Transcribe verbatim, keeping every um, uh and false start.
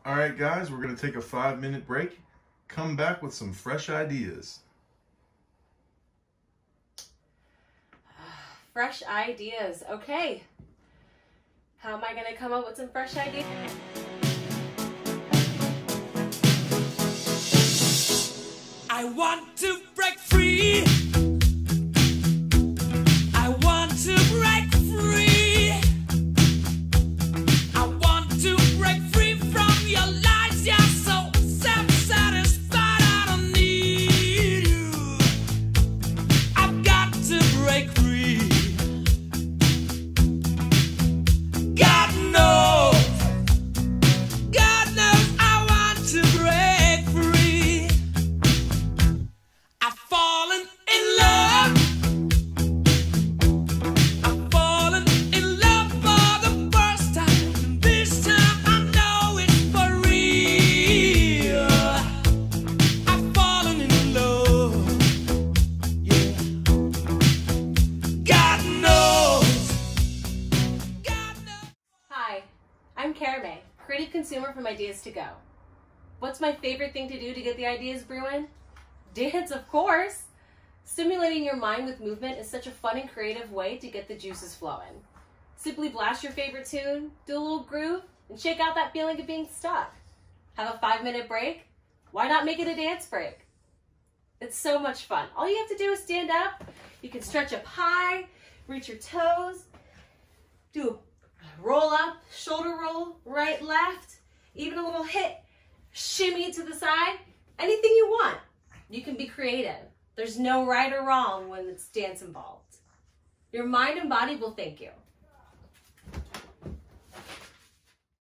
All right, guys, we're going to take a five minute break. Come back with some fresh ideas. Fresh ideas. Okay. How am I going to come up with some fresh ideas? I want to break free. I want to break free. I want to break free from your lies. You're so self-satisfied. I don't need you. I've got to break free. God knows. God knows I want to break free. I've fallen in love. I've fallen in love for the first time. And this time I know it's for real. I've fallen in love. Yeah. God knows. God knows. Hi, I'm Kerime, creative consumer from Ideas to Go. What's my favorite thing to do to get the ideas brewing? Dance, of course. Stimulating your mind with movement is such a fun and creative way to get the juices flowing. Simply blast your favorite tune, do a little groove, and shake out that feeling of being stuck. Have a five minute break? Why not make it a dance break? It's so much fun. All you have to do is stand up. You can stretch up high, reach your toes, do a roll up, shoulder roll, right, left, even a little hit, shimmy to the side, anything you want. You can be creative. There's no right or wrong when it's dance involved. Your mind and body will thank you.